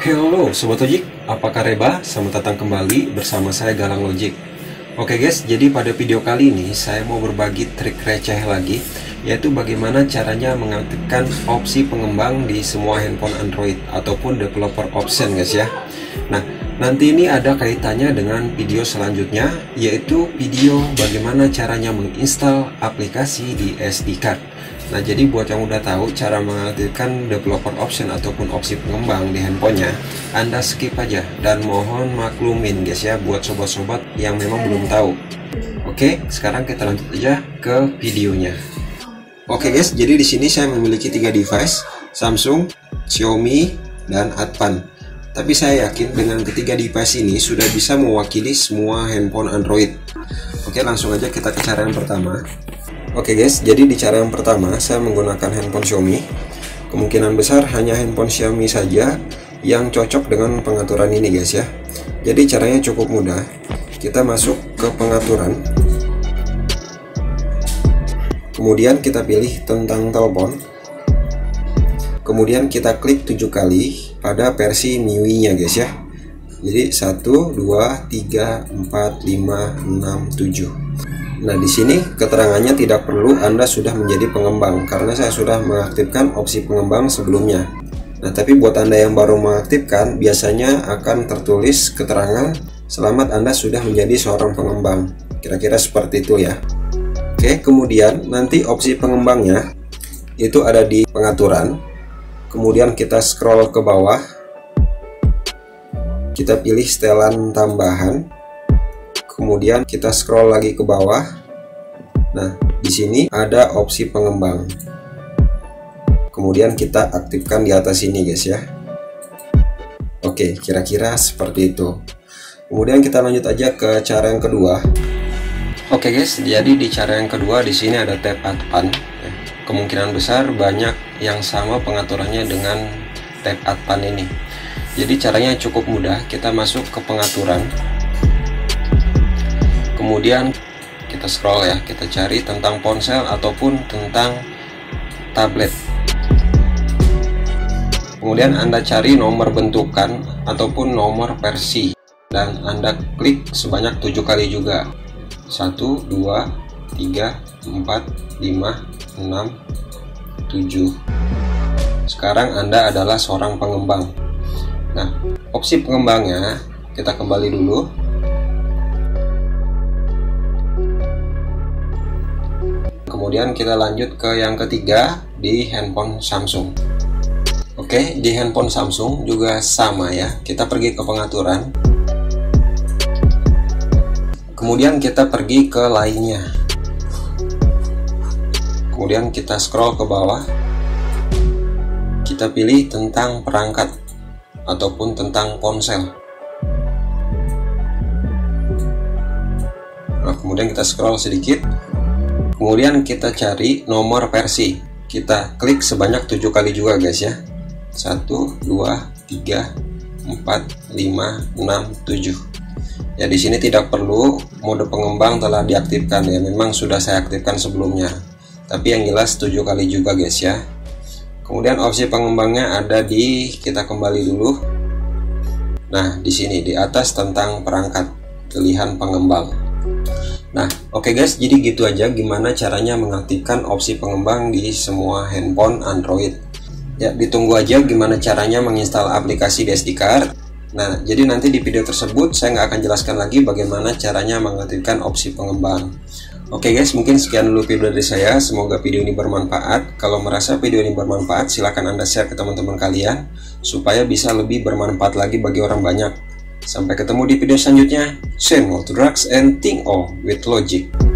Halo Sobat Logic, apa kabar? Selamat datang kembali bersama saya Galang Logic. Oke guys, jadi pada video kali ini saya mau berbagi trik receh lagi, yaitu bagaimana caranya mengaktifkan opsi pengembang di semua handphone Android ataupun developer option guys ya. Nah, nanti ini ada kaitannya dengan video selanjutnya, yaitu video bagaimana caranya menginstal aplikasi di SD card. Nah, jadi buat yang udah tahu cara mengaktifkan developer option ataupun opsi pengembang di handphonenya, Anda skip aja dan mohon maklumin guys ya buat sobat-sobat yang memang belum tahu. Oke, sekarang kita lanjut aja ke videonya. Oke guys, jadi di sini saya memiliki 3 device, Samsung, Xiaomi, dan Advan. Tapi saya yakin dengan ketiga device ini sudah bisa mewakili semua handphone Android. Oke, langsung aja kita ke cara yang pertama. Oke guys, jadi di cara yang pertama saya menggunakan handphone Xiaomi. Kemungkinan besar hanya handphone Xiaomi saja yang cocok dengan pengaturan ini guys ya. Jadi caranya cukup mudah. Kita masuk ke pengaturan, kemudian kita pilih tentang telepon, kemudian kita klik 7 kali pada versi MIUI nya guys ya. Jadi 1, 2, 3, 4, 5, 6, 7. Nah, di sini keterangannya tidak perlu Anda sudah menjadi pengembang karena saya sudah mengaktifkan opsi pengembang sebelumnya. Nah, tapi buat Anda yang baru mengaktifkan biasanya akan tertulis keterangan selamat Anda sudah menjadi seorang pengembang. Kira-kira seperti itu ya. Oke, kemudian nanti opsi pengembangnya itu ada di pengaturan. Kemudian kita scroll ke bawah. Kita pilih setelan tambahan. Kemudian kita scroll lagi ke bawah. Nah, di sini ada opsi pengembang. Kemudian kita aktifkan di atas ini guys ya. Oke, kira-kira seperti itu. Kemudian kita lanjut aja ke cara yang kedua. Oke guys, jadi di cara yang kedua di sini ada tab Advan. Kemungkinan besar banyak yang sama pengaturannya dengan tab Advan ini. Jadi caranya cukup mudah. Kita masuk ke pengaturan. Kemudian kita scroll ya, kita cari tentang ponsel ataupun tentang tablet. Kemudian Anda cari nomor bentukan ataupun nomor versi dan Anda klik sebanyak 7 kali juga. 1, 2, 3, 4, 5, 6, 7. Sekarang Anda adalah seorang pengembang. Nah, opsi pengembangnya kita kembali dulu. Kemudian kita lanjut ke yang ketiga di handphone Samsung. Oke, di handphone Samsung juga sama ya. Kita pergi ke pengaturan. Kemudian kita pergi ke lainnya. Kemudian kita scroll ke bawah. Kita pilih tentang perangkat ataupun tentang ponsel. Nah, kemudian kita scroll sedikit. Kemudian kita cari nomor versi. Kita klik sebanyak 7 kali juga guys ya. 1, 2, 3, 4, 5, 6, 7. Ya, di sini tidak perlu mode pengembang telah diaktifkan ya. Memang sudah saya aktifkan sebelumnya. Tapi yang jelas 7 kali juga guys ya. Kemudian opsi pengembangnya ada di, kita kembali dulu. Nah, di sini di atas tentang perangkat, pilihan pengembang. Nah, oke guys, jadi gitu aja gimana caranya mengaktifkan opsi pengembang di semua handphone Android. Ya, ditunggu aja gimana caranya menginstal aplikasi di SD card. Nah, jadi nanti di video tersebut saya nggak akan jelaskan lagi bagaimana caranya mengaktifkan opsi pengembang. Oke guys, mungkin sekian dulu video dari saya. Semoga video ini bermanfaat. Kalau merasa video ini bermanfaat, silahkan Anda share ke teman-teman kalian supaya bisa lebih bermanfaat lagi bagi orang banyak. Sampai ketemu di video selanjutnya. Say no to drugs and think all with logic.